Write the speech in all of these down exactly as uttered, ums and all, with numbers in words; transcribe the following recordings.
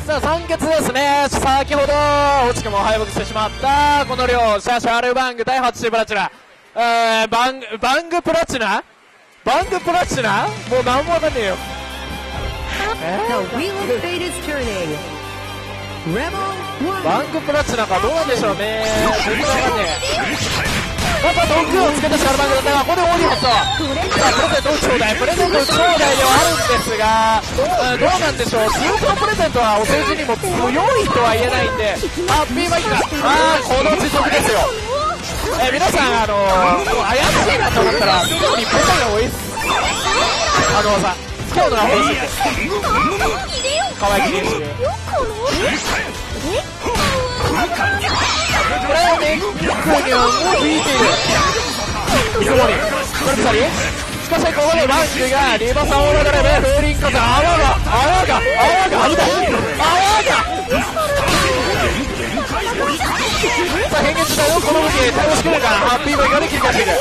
さあ酸欠ですね。先ほど惜しくも敗北してしまったこの両者、シャルバング対はちシープラチナ、えー、バングバングプラチナバングプラチナもう何もわかんねえよ。バングプラチナかどうなんでしょうね。全然わかんねえ。また毒をつけたシャルバングだったが、ここでオーディエンスさあプレゼントをちょうだい、プレゼントをちょうだいではあるんですが、うん、どうなんでしょう。通常プレゼントはお世辞にも強いとは言えないんで、ハッピーマイクがあーこの実力ですよ。えー、皆さんあのー、もう怪しいなと思ったらすぐにポタが多いっす。あのさ今日のが欲しいですかわいき練習これをね、クーニョンも引いている水森、これピサリしかしここでバンクがリバサオーラドレベ風林火山、泡が泡が泡が泡がさあ変幻自体をこの武器で倒しきれるからハッピーボーイがで切り返していく。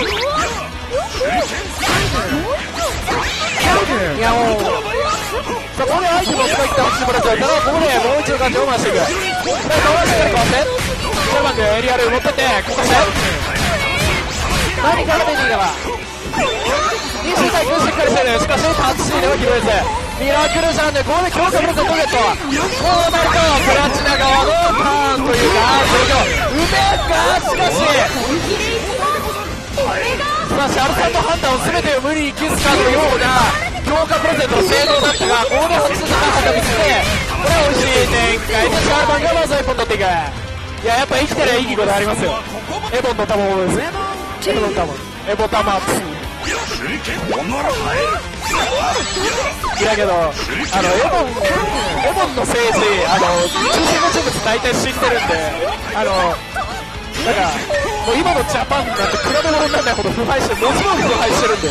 いやもうさあここでアイテムを使い切ったハッシュブラチャーからここでもう一度ガチを回していく。で顔がしっかりかわしてシャルバングエリアル持ってってここして何から出ていいかな。に周対空しっかりしてる。しかしタッチシーでは拾えずミラクルジャンでここで強化プレゼントゲット。こうなるとプラチナ側のターンというか状況うめえか。しかしさあシャルさんの判断を全てを無理にキスかのような強化プレゼントの性能だったが、ここではちの判断を見せてこれは美味しい展開でシャルバンがまずいっぽん取っていく。いややっぱ生きてりゃいいことありますよ。エボンの卵ですね。エボンの卵エボ玉いやけどあのエボンエボンの政治あの中心の人物大体知ってるんで、あのなんかもう今のジャパンなんて比べ物にならないほど腐敗してものすごい腐敗してるんで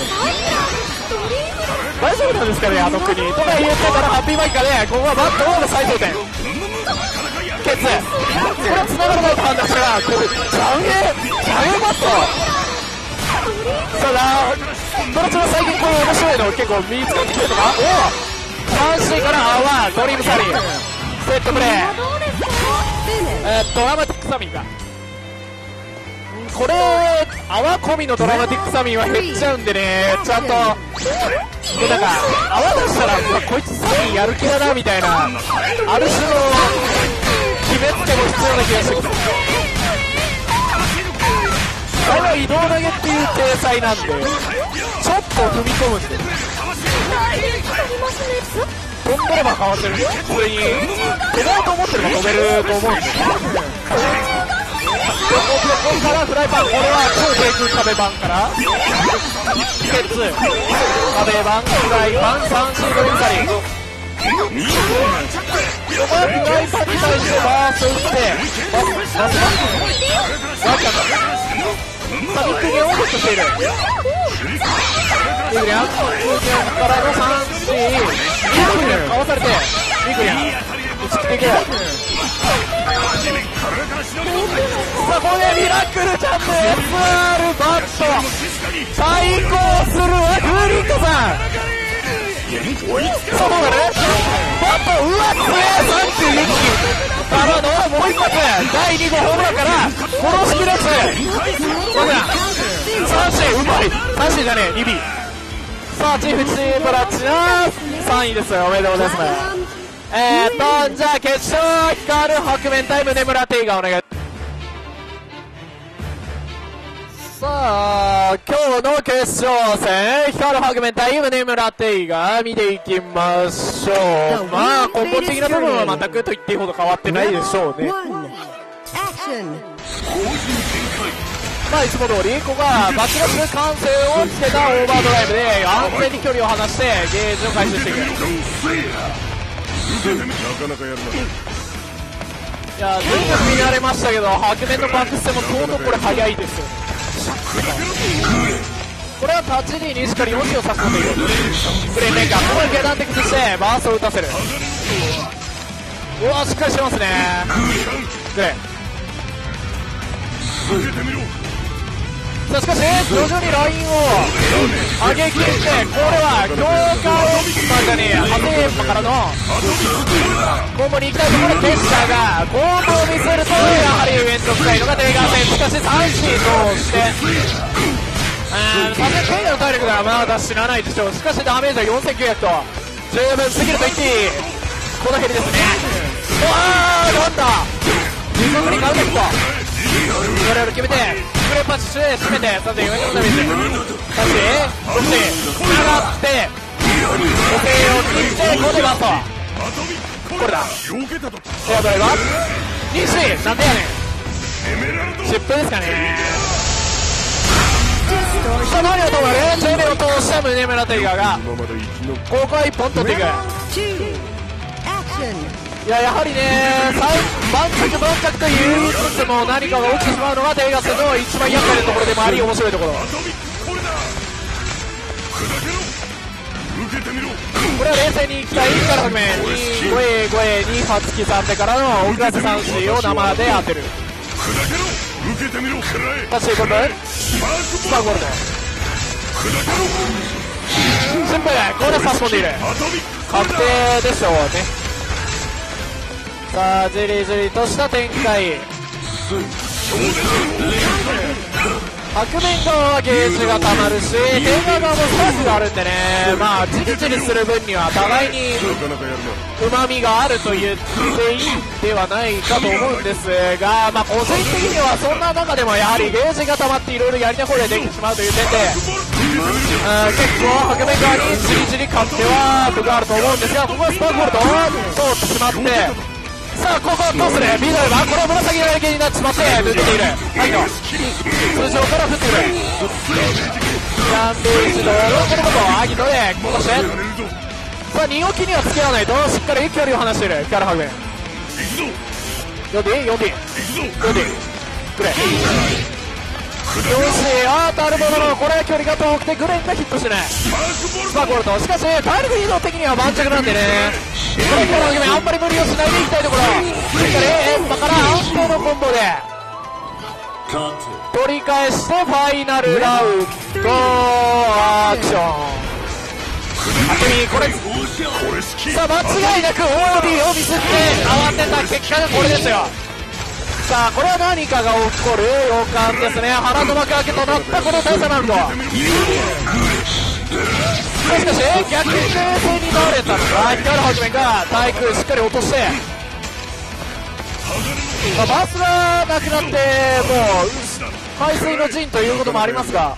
大丈夫なんですかねあの国とか言ってたらハッピーマイカでここはバットの最高点ケツこれは繋がらないと判断したらこれジャンゲジャンゲバットただドラチは最近こういう面白いの結構見つかってきてるとかおお さんシー から泡ドリームサリーセットプレーえー、ドラマティックサミンがこれ泡込みのドラマティックサミンは減っちゃうんでね、ちゃんとでなんか泡出したらこいつサミンやる気だなみたいなある種の決めつけも必要な気がしてきた。これは移動投げっていう体裁なんでちょっと踏み込むんで飛んでれば変わってる。それに飛ぼうと思ってれば飛べると思うんで横からフライパンこれは超低空壁板からケツ壁板フライパンさんシードリンサリンここはフライパンに対してバースト打ってバーストなんでバーストサミックにオープットしているミグリアンからのさんシーミグリアンかわされてミグリアン打ち切っていく。さあここでミラクルちゃんの エスアール バット対抗するは風林火山さあどうなるバットうわっ強いさんじゅういっきからのもう一発だいに号ホームランから殺しきれずどうださんシーうまいさんシーじゃねえにビーさあチーフチームラチナさんいですよ。おめでとうございます。えーっとじゃあ決勝光る白面タイム根村テイがお願い。さあ今日の決勝戦光る白面対宗村テイが見ていきましょう。まあ根本的な部分は全くと言っていいほど変わってないでしょうね。まあいつも通りここはバチバチ完成をつけたオーバードライブで安全に距離を離してゲージを回収していく。なかなかやるな。いや随分見られましたけど白面のバックステも相当これ速いですよ。これはタッチ D にしっかりよんじを差し込んでいるブレインメーカーここで下段的にしてバーストを打たせる。うわしっかりしてますね。グレイさあしかし徐々にラインを上げ切って、これは強化まじゃねえや、ハテーパからのコンボに行きたいところでしたが、コンボを見せるとやはり面倒くさいのがテイガー戦。しかしさんシー通してさすがにテイガーの体力がまだ死なないでしょう。しかしダメージはよんせんきゅうひゃくと十分すぎると言っていいこのヘリですね。うわーなんだ自国にカウンターヒット、我々決めてクレーパンチして締めてさんぜんよんひゃくダメージ、さしそしてつながって補正を切ってここでバースト、これだエアドライバー西なんでやねん疾風ですかね。さあ何をともあれチェーメを通した宗村テイガーがここはいっぽん取っていく。いややはりね盤石盤石と言いつつも何かが起きてしまうのがテイガー戦の一番厄介なところでもあり面白いところ。これは冷静にいきたいから始めにごえごえに発揮さんでからの奥方さんシーを生で当てる。タッチコンボスパーゴールドシンプルこれで差し込んでいる確定でしょうね。さあじりじりとした展開、白面側はゲージがたまるしテイガー側もスパークがあるんでね、まあじりじりする分には互いにうまみがあると言っていいではないかと思うんですが、まあ個人的にはそんな中でもやはりゲージがたまっていろいろやりたい方でできてしまうという点で結構白面側にじりじり勝っては分があると思うんですが、ここはスパークボールと通ってしまって、さあここはどうするミドルがこれは紫のゲージになってしまって抜けている。はいと通常から降ってくるヤンベイジドローこのことアギトでここしてさあに置きには付き合わないとしっかり距離を離しているキャラハグメン よんディーよんディーよんディーくれよしあーなるほどこれは距離が遠くてグレンがヒットしないスパーゴールド。しかし体力移動的には盤石なんでねこれからの夢あんまり無理をしないでいきたいところ、しっかりエンパから安定のコンボで取り返してファイナルラウンドアクションあくみこれさあ間違いなく オーディー をミスって慌てた結果がこれですよ。さあこれは何かが起こる予感ですね。腹の幕開けとなったこの大差ラウンド、しかし逆に冷静に倒れたのが光はじめが対空しっかり落として、まあ、バースがなくなってもう海水の陣ということもありますが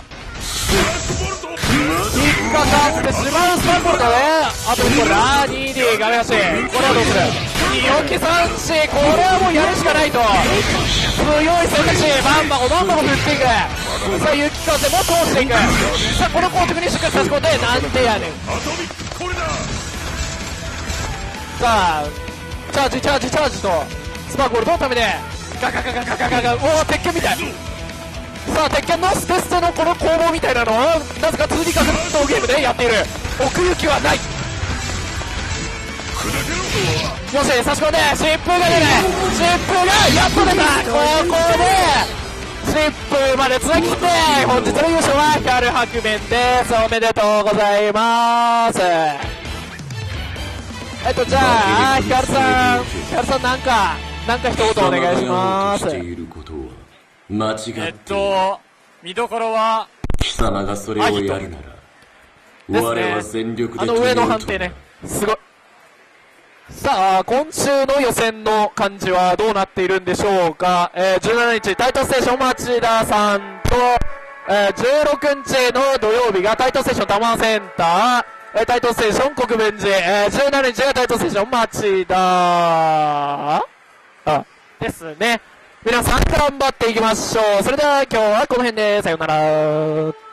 引っかかってしまうスパンボルトであとこれだ にディー 画面足これはどうするに置きさんシーこれはもうやるしかないと強い選択肢バンバコバンバコ振っていく。さあ雪風も通していく。さあこの高速にしっかり差し込んでなんでやねん。さあチャージチャージチャージとスパーゴールドのためでガガガガガガガガおお鉄拳みたい。さあ鉄拳のステステのこの攻防みたいなのをなぜか ツーディー 格闘ゲームでやっている。奥行きはない。よし差し込んで疾風が出る。疾風がやっと出た。ここで疾風までつなぎ切って本日の優勝はキャル白面です。おめでとうございます。えっとじゃあヒカルさんヒカルさんなんかなんか一言お願いします。えっと見どころは貴様がそれをやるなら我は全力であの上の判定ねすごい。さあ今週の予選の感じはどうなっているんでしょうか。えー、じゅうしちにちタイトステーション町田さんと、えー、じゅうろくにちの土曜日がタイトステーション多摩センター、えー、タイトステーション国分寺、えー、じゅうしちにちがタイトステーション町田あですね。皆さん頑張っていきましょう。それでは今日はこの辺でさようなら。